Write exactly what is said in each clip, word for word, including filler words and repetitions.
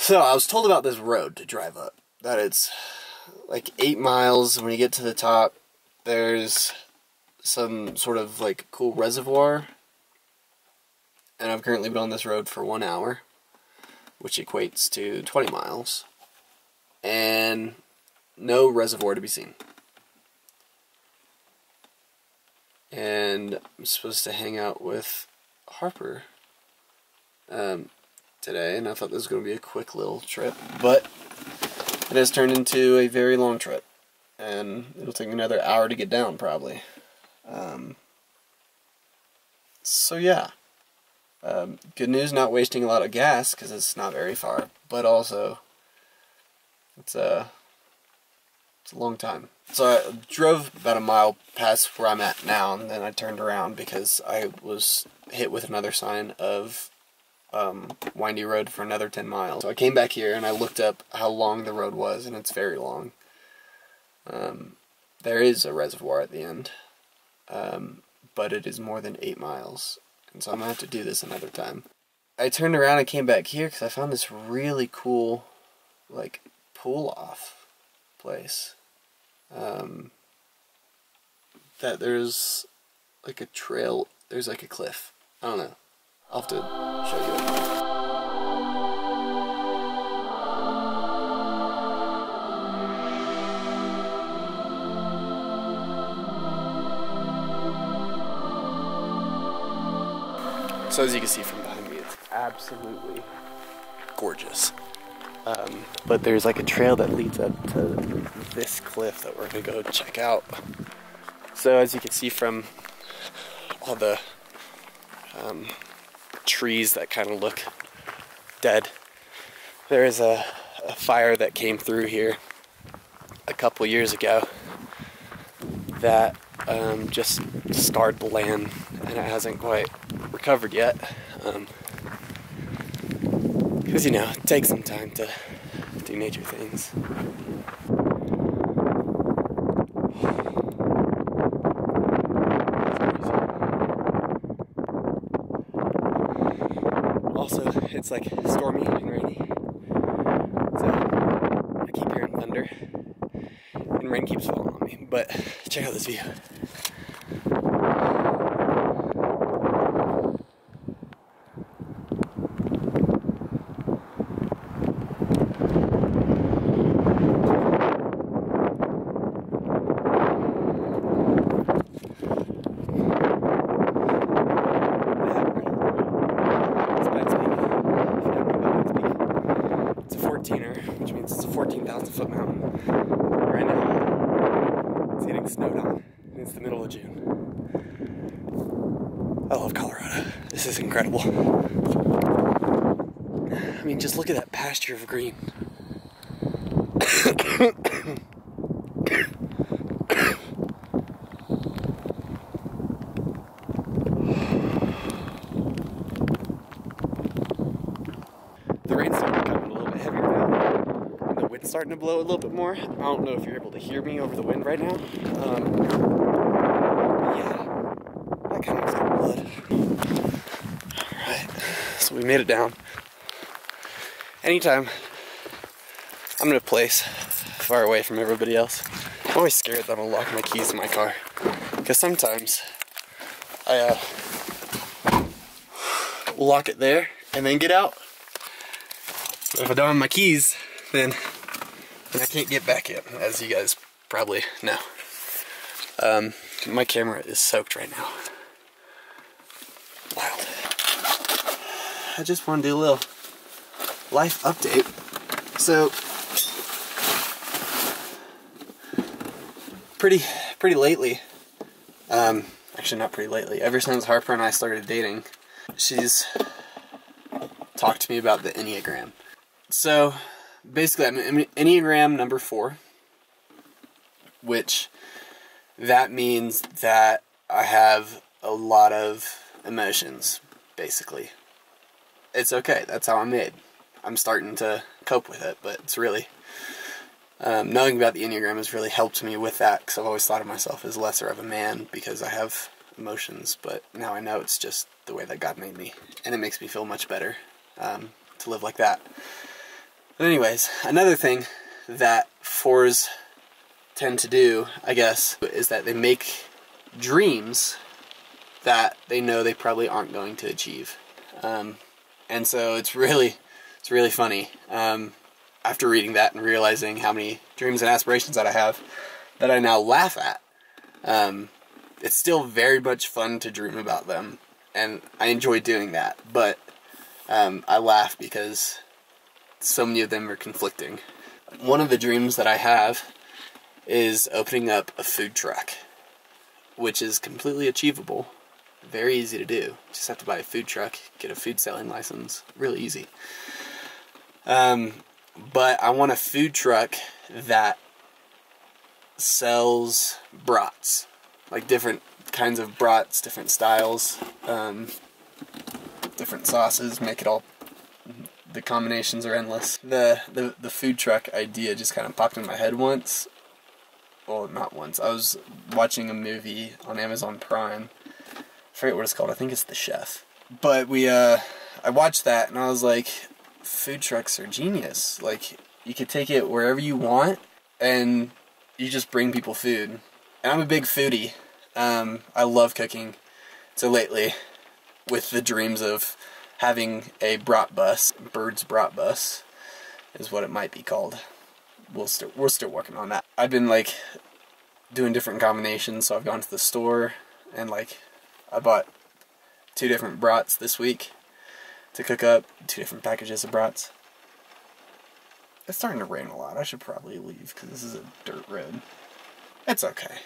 So I was told about this road to drive up, that it's like eight miles. When you get to the top, there's some sort of like cool reservoir, and I've currently been on this road for one hour, which equates to twenty miles, and no reservoir to be seen. And I'm supposed to hang out with Harper um, today, and I thought this was going to be a quick little trip, but it has turned into a very long trip, and it'll take me another hour to get down, probably. Um, so yeah, um, good news, not wasting a lot of gas, because it's not very far, but also, it's a, it's a long time. So I drove about a mile past where I'm at now, and then I turned around because I was hit with another sign of um, windy road for another ten miles. So I came back here and I looked up how long the road was, and it's very long. Um, there is a reservoir at the end, um, but it is more than eight miles, and so I'm going to have to do this another time. I turned around and came back here because I found this really cool, like, pull-off place. Um, that there's like a trail, there's like a cliff. I don't know. I'll have to show you it. So as you can see from behind me, it's absolutely gorgeous. Um, but there's like a trail that leads up to this cliff that we're going to go check out. So as you can see from all the um, trees that kind of look dead, there is a, a fire that came through here a couple years ago that um, just scarred the land, and it hasn't quite recovered yet. Um, Because, you know, it takes some time to do nature things. Also, it's like stormy and rainy. So, I keep hearing thunder. And rain keeps falling on me. But, check out this view. Which means it's a fourteen thousand foot mountain. Right now, it's getting snowed on, and it's the middle of June. I love Colorado. This is incredible. I mean, just look at that pasture of green. The rain's starting to come a little bit heavier now, and the wind's starting to blow a little bit more. I don't know if you're able to hear me over the wind right now. Um, yeah, that kind of looks like blood. Alright, so we made it down. Anytime I'm in a place far away from everybody else, I'm always scared that I'm going to lock my keys in my car. Because sometimes I uh, lock it there and then get out. But if I don't have my keys, then, then I can't get back in, as you guys probably know. Um, my camera is soaked right now. Wild. I just want to do a little life update. So, pretty, pretty lately, um, actually not pretty lately, ever since Harper and I started dating, she's talked to me about the Enneagram. So, basically, I'm Enneagram number four, which that means that I have a lot of emotions, basically. It's okay, that's how I'm made. I'm starting to cope with it, but it's really, um, knowing about the Enneagram has really helped me with that, because I've always thought of myself as lesser of a man because I have emotions, but now I know it's just the way that God made me, and it makes me feel much better um, to live like that. But anyways, another thing that fours tend to do, I guess, is that they make dreams that they know they probably aren't going to achieve. Um, and so it's really, it's really funny. Um, after reading that and realizing how many dreams and aspirations that I have, that I now laugh at. Um, it's still very much fun to dream about them, and I enjoy doing that, but um, I laugh because so many of them are conflicting. One of the dreams that I have is opening up a food truck, which is completely achievable, very easy to do. You just have to buy a food truck, get a food selling license, really easy. Um, but I want a food truck that sells brats, like different kinds of brats, different styles, um, different sauces, make it all, the combinations are endless. The, the, the food truck idea just kind of popped in my head once. Well, not once. I was watching a movie on Amazon Prime. I forget what it's called. I think it's The Chef. But we, uh, I watched that and I was like, food trucks are genius. Like, you could take it wherever you want and you just bring people food. And I'm a big foodie. Um, I love cooking. So lately, with the dreams of having a brat bus, Bird's brat bus is what it might be called. We'll still, we're still working on that. I've been like doing different combinations, so I've gone to the store and like I bought two different brats this week to cook up, two different packages of brats. It's starting to rain a lot. I should probably leave because this is a dirt road. It's okay.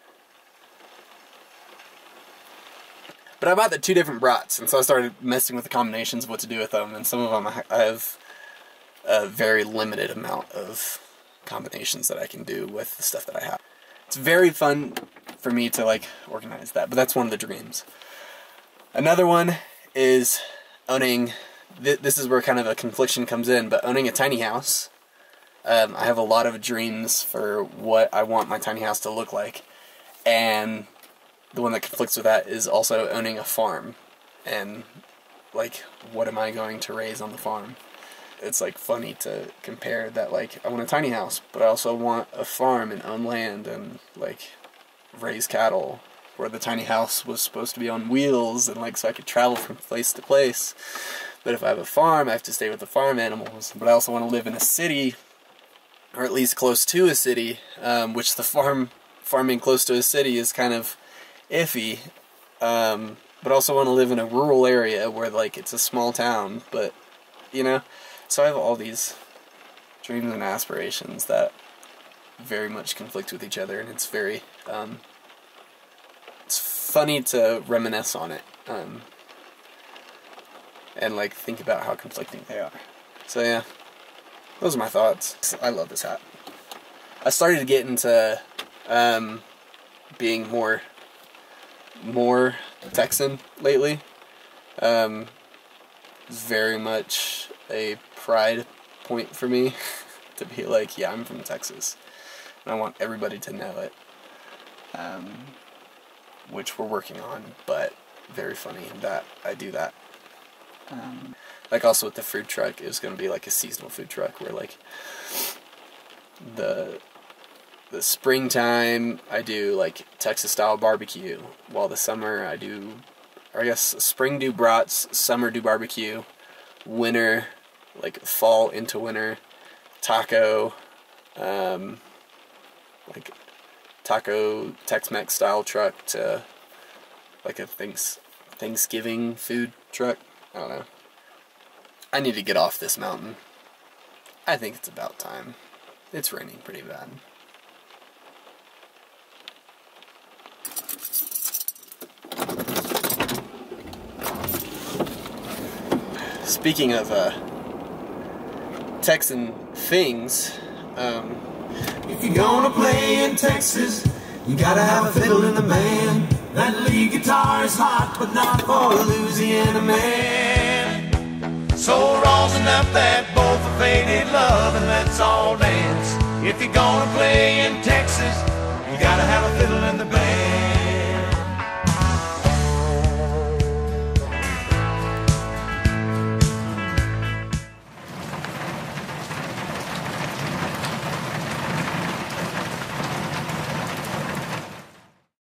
But I bought the two different brats, and so I started messing with the combinations of what to do with them, and some of them I have a very limited amount of combinations that I can do with the stuff that I have. It's very fun for me to like organize that, but that's one of the dreams. Another one is owning, th this is where kind of a confliction comes in, but owning a tiny house. Um, I have a lot of dreams for what I want my tiny house to look like, and the one that conflicts with that is also owning a farm, and like, what am I going to raise on the farm? It's like funny to compare that, like, I want a tiny house, but I also want a farm and own land and like raise cattle, where the tiny house was supposed to be on wheels and like so I could travel from place to place. But if I have a farm, I have to stay with the farm animals. But I also want to live in a city, or at least close to a city, um, which the farm farming close to a city is kind of iffy. Um, but I also want to live in a rural area where like it's a small town, but you know. So I have all these dreams and aspirations that very much conflict with each other, and it's very, um, it's funny to reminisce on it, um, and like think about how conflicting they are. So yeah, those are my thoughts. I love this hat. I started to get into um, being more, more Texan lately. Um, very much a pride point for me to be like, yeah, I'm from Texas, and I want everybody to know it, um, which we're working on, but very funny that I do that. Um, like also with the food truck, it was going to be like a seasonal food truck where like the the springtime I do like Texas style barbecue, while the summer I do, or I guess spring do brats, summer do barbecue, winter, like fall into winter, taco, um, like taco Tex-Mex style truck to like a thanks Thanksgiving food truck. I don't know. I need to get off this mountain. I think it's about time. It's raining pretty bad. Speaking of uh, Texan things, um, if you're gonna play in Texas, you gotta have a fiddle in the band. That lead guitar is hot, but not for a Louisiana man. So rosin up that bowl for faded love and let's all dance. If you're gonna play in Texas, you gotta have a fiddle in the band.